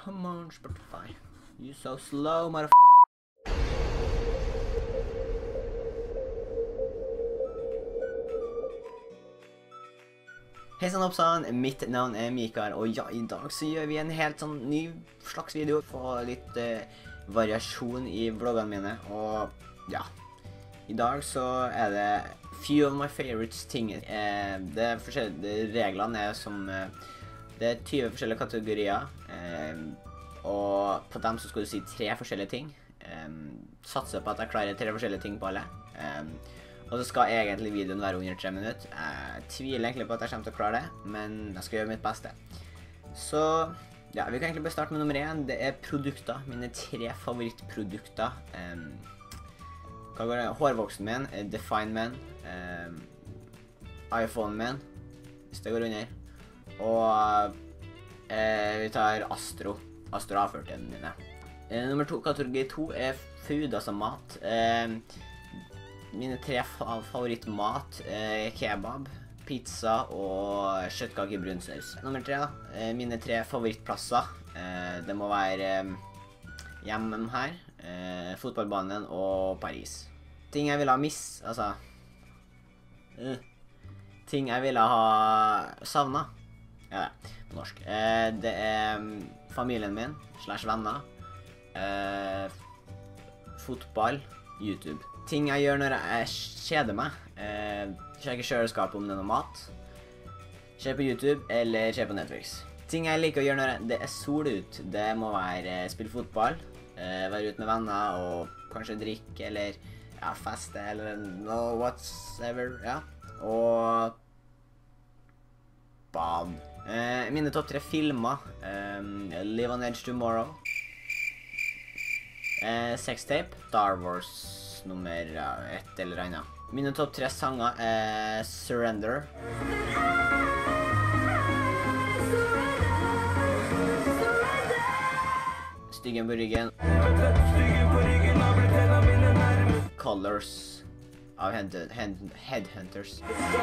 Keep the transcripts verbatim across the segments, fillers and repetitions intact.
Come on, Spotify. You so slow, motherf... Hei sann oppsann, mitt navn er Mikael, og ja, i dag så gjør vi en helt sånn ny slags video. Få litt eh, variasjon i vloggene mine, og ja. I dag så er det few of my favorites ting. Eh, det er forskjellige, reglene er som, eh, det er tyve forskjellige kategorier, eh, og på dem så skal du si tre forskjellige ting. Eh, satser på at jeg klarer tre forskjellige ting på alle. Eh, Og så skal egentlig videoen være under tre minutter. Jeg tviler egentlig på at jeg kommer til å klare det, men jeg skal gjøre mitt beste. Så, ja, vi kan egentlig bare starte med nummer én. Det er produkter. Mine tre favorittprodukter. Um, hva går det? Hårvoksen min, Define min, um, iPhone min, hvis det går under. Og uh, vi tar Astro. Astro A førti-ene mine. Uh, nummer to, kategori to er food, altså mat. Uh, Mine tre fa favorittmat er kebab, pizza og kjøttkake i brun saus. Nummer tre da, mine tre favorittplasser. Det må være hjemmen her, fotballbanen og Paris. Ting jeg ville ha miss, altså... Uh, ting jeg ville ha savnet. Ja, på norsk. Det er familien min, slash venner. Fotball, YouTube. Ting jeg gjør når jeg kjeder meg, eh, sjekker kjøleskapet om det er noe mat, ser på YouTube eller ser på Netflix. Ting jeg liker å gjøre når det er sol ut, det må være eh, spille fotball, eh, være ute med venner og kanskje drikke eller ja, feste eller no whatsoever, ja. Og bad. Eh, mine topp tre filmer, eh, Live on Edge Tomorrow, eh, Sextape, Star Wars nummer ja, ett eller annet. Mine topp tre sanger er Surrender, Styggen på ryggen, Colors av Head Head Headhunters.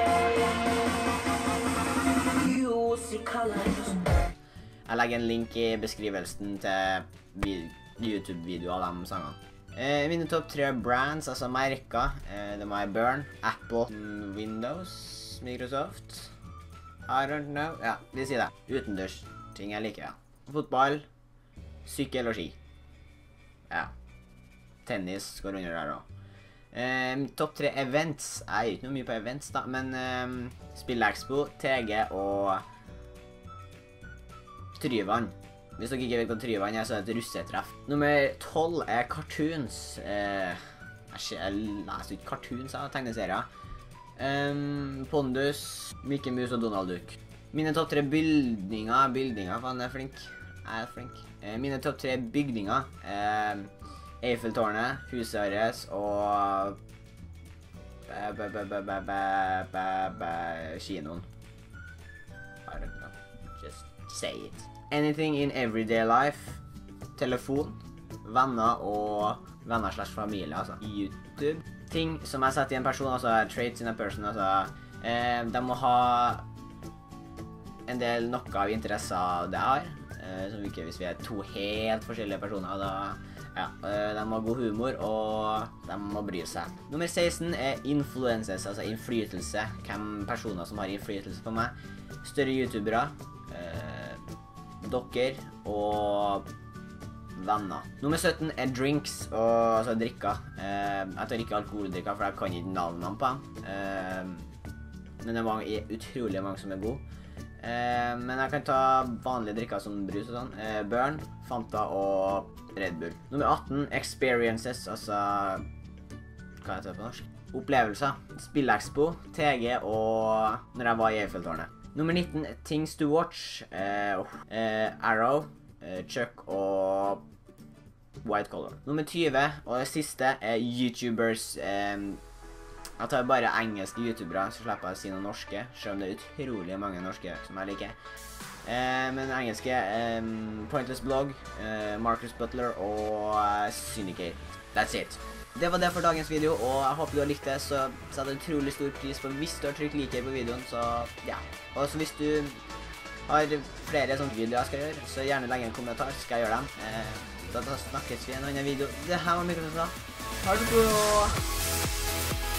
Jeg legger en link i beskrivelsen til YouTube-video av de sangene. Eh, mine topp tre brands, altså merker, eh, det må være Burn, Apple, Windows, Microsoft, I don't know, ja, vi sier det, utendørs, ting jeg liker, ja. Fotball, sykkel og ski, ja, tennis går under der også. Eh, topp tre events, jeg er ikke noe mye på events da, men eh, Spillekspo, T G og Tryvann. Hvis dere ikke vet hva Tryvann er, så er det et russetreff. Nummer tolv er cartoons. Eh, jeg, jeg leser ikke cartoons av tegneserier. Um, Pondus, Mickey Mouse og Donald Duck. Mine topp tre bygninger, bygninger, faen jeg er flink. Jeg er flink. Eh, mine topp tre bygninger, eh, Eiffeltårnet, huset deres og b -b -b -b -b -b -b kinoen. I don't know. Just say it. Anything in everyday life, telefon, venner og venner slash familie, altså YouTube. Ting som jeg setter i en person, altså traits in a person, altså eh, de må ha en del noe av interesser det har, eh, som ikke hvis vi er to helt forskjellige personer, da, ja, eh, de må ha god humor og de må bry seg. Nummer seksten er influences, altså innflytelse, hvem personer som har innflytelse på meg, større youtubere, eh, dere og venner. Nummer sytten er drinks, og altså drikker. Eh, jeg tar ikke alkoholdrikker, for jeg kan ikke navnene på dem. Eh, men det er mange, utrolig mange som er gode. Eh, men jeg kan ta vanlige drikker som brus og sånn. Eh, Burn, Fanta og Red Bull. Nummer atten, experiences, altså hva heter det på norsk? Opplevelser. Spillekspo, T G og når jeg var i Eiffeltårnet. Nummer nitten, Things to Watch, eh, eh, Arrow, eh, Chuck og White Collar. Nummer tyve, og det siste, er YouTubers. Eh, jeg tar bare engelske YouTubere, så slipper jeg å si noen norske, selv om det er utrolig mange norske som jeg liker. Eh, men engelske, eh, Pointless Blog, eh, Marcus Butler og eh, Syndicate. That's it. Det var det for dagens video, og jeg håper du har likt det, så setter jeg utrolig stor pris på hvis du har trykt like på videoen, så ja. Og så hvis du har flere sånne videoer jeg skal gjøre, så gjerne legge en kommentar, så skal jeg gjøre dem. Eh, da, da snakkes vi i en annen video. Det her var Mikkel som sa. Ha det bra!